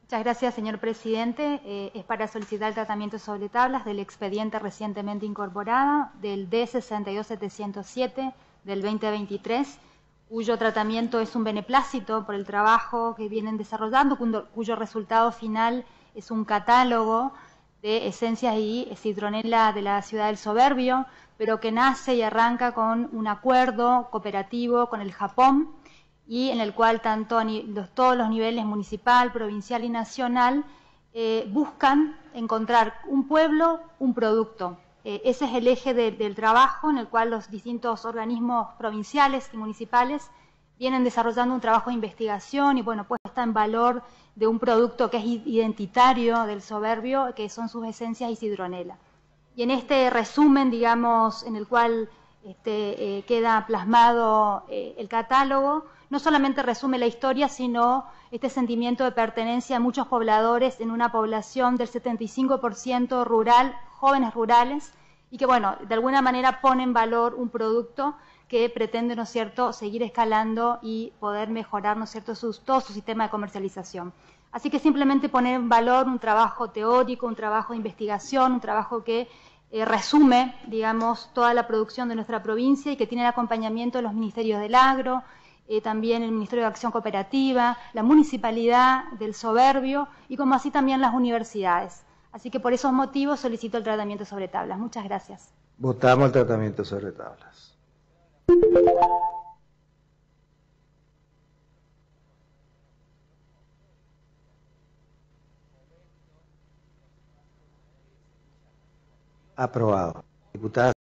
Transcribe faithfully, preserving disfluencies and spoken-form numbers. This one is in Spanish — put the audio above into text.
Muchas gracias, señor presidente. Eh, es para solicitar el tratamiento sobre tablas del expediente recientemente incorporado del D sesenta y dos setecientos siete del veinte veintitrés, cuyo tratamiento es un beneplácito por el trabajo que vienen desarrollando, cuyo, cuyo resultado final es un catálogo de esencias y citronela de la ciudad del Soberbio, pero que nace y arranca con un acuerdo cooperativo con el Japón, y en el cual tanto a los, todos los niveles municipal, provincial y nacional eh, buscan encontrar un pueblo, un producto. Eh, ese es el eje de, del trabajo en el cual los distintos organismos provinciales y municipales vienen desarrollando un trabajo de investigación y, bueno, puesta en valor de un producto que es identitario del Soberbio, que son sus esencias y citronela. Y en este resumen, digamos, en el cual este, eh, queda plasmado eh, el catálogo, no solamente resume la historia, sino este sentimiento de pertenencia a muchos pobladores en una población del setenta y cinco por ciento rural, jóvenes rurales, y que, bueno, de alguna manera pone en valor un producto que pretende, ¿no es cierto?, seguir escalando y poder mejorar, ¿no es cierto?, su, todo su sistema de comercialización. Así que simplemente poner en valor un trabajo teórico, un trabajo de investigación, un trabajo que eh, resume, digamos, toda la producción de nuestra provincia y que tiene el acompañamiento de los ministerios del agro, eh, también el Ministerio de Acción Cooperativa, la Municipalidad del Soberbio y como así también las universidades. Así que por esos motivos solicito el tratamiento sobre tablas. Muchas gracias. Votamos el tratamiento sobre tablas. Aprobado. Diputada